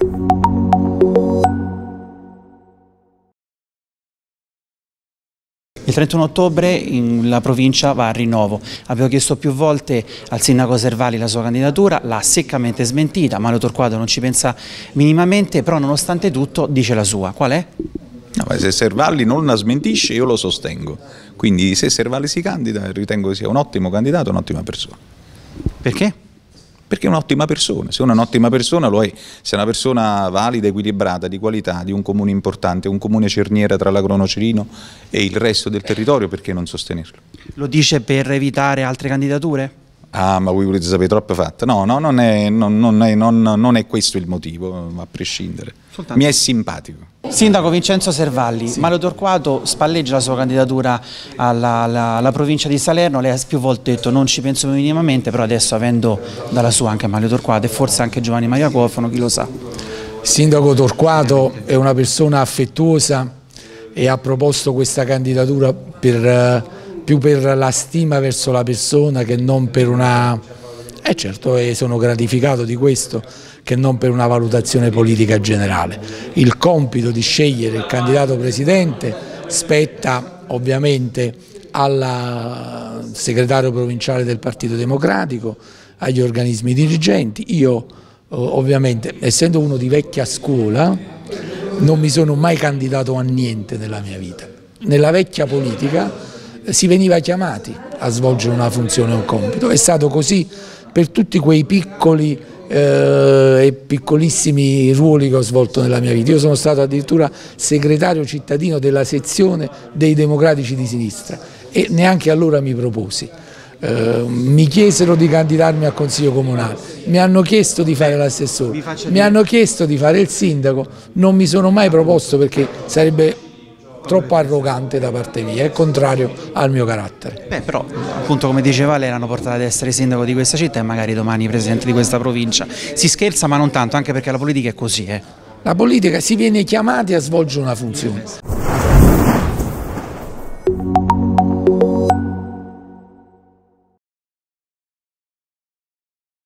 Il 31 ottobre la provincia va a rinnovo. Avevo chiesto più volte al sindaco Servalli la sua candidatura, l'ha seccamente smentita, Mario Torquato non ci pensa minimamente, però nonostante tutto dice la sua. Qual è? No, ma se Servalli non la smentisce io lo sostengo, quindi se Servalli si candida ritengo che sia un ottimo candidato, un'ottima persona. Perché? Perché è un'ottima persona, se uno è un'ottima persona lo è, se è una persona valida, equilibrata, di qualità, di un comune importante, un comune cerniera tra l'Agro Cirino e il resto del territorio, perché non sostenerlo? Lo dice per evitare altre candidature? Ah, ma voi volete sapere troppe fatte? No, no, non è questo il motivo, a prescindere. Mi è simpatico. Sindaco Vincenzo Servalli, sì. Mario Torquato spalleggia la sua candidatura alla provincia di Salerno, lei ha più volte detto non ci penso minimamente, però adesso avendo dalla sua anche Mario Torquato e forse anche Giovanni Maria Cofano, chi lo sa. Sindaco Torquato è una persona affettuosa e ha proposto questa candidatura più per la stima verso la persona che non per una... certo, sono gratificato di questo, che non per una valutazione politica generale. Il compito di scegliere il candidato presidente spetta ovviamente al segretario provinciale del Partito Democratico, agli organismi dirigenti. Io ovviamente, essendo uno di vecchia scuola, non mi sono mai candidato a niente nella mia vita. Nella vecchia politica si veniva chiamati a svolgere una funzione o un compito, è stato così per tutti quei piccoli e piccolissimi ruoli che ho svolto nella mia vita. Io sono stato addirittura segretario cittadino della sezione dei democratici di sinistra e neanche allora mi proposi. Mi chiesero di candidarmi al consiglio comunale, mi hanno chiesto di fare l'assessore, mi hanno chiesto di fare il sindaco, non mi sono mai proposto perché sarebbe troppo arrogante da parte mia, è contrario al mio carattere. Però appunto come diceva lei l'hanno portato ad essere sindaco di questa città e magari domani presidente di questa provincia. Si scherza ma non tanto, anche perché la politica è così. La politica si viene chiamati a svolgere una funzione.